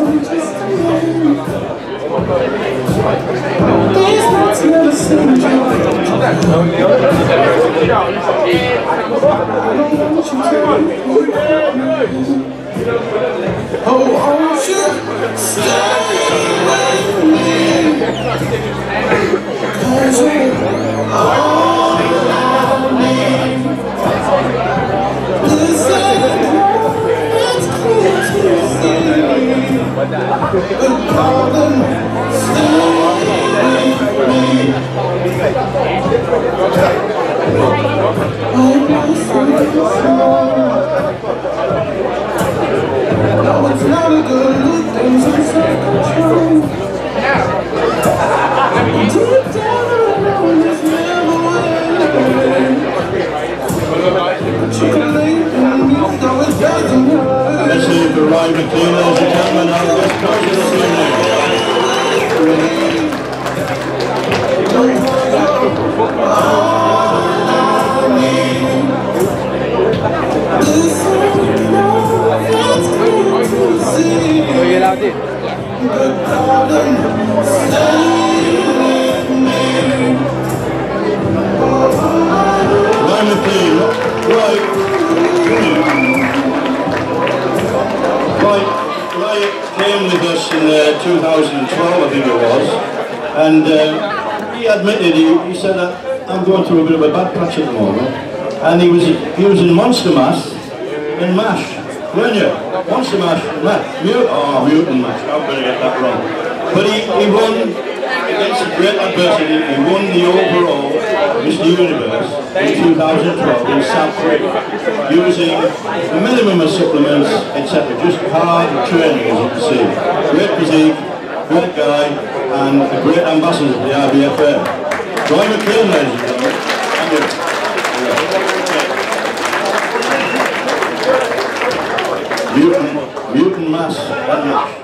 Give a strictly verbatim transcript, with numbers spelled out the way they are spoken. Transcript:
Let's see if the right McLean, ladies and gentlemen, have the best coach of the Are you allowed in? Right McLean, right. Right, Riot came with us in uh, two thousand twelve, I think it was, and uh, he admitted, he, he said, that I'm going through a bit of a bad patch at the moment, and he was he was in Monster Mash in MASH, weren't you? Monster Mash, MASH, Mut oh, Mutant Mash, I'm going to get that wrong. But he, he won against great adversity, he won the overall Mister Universe in two thousand twelve in South Korea, using a minimum of supplements, et cetera. Just hard training, as you can see. Great physique, great guy, and a great ambassador for the I B F A. Roy McLean, ladies and gentlemen. Thank you. Mutant, mutant mass.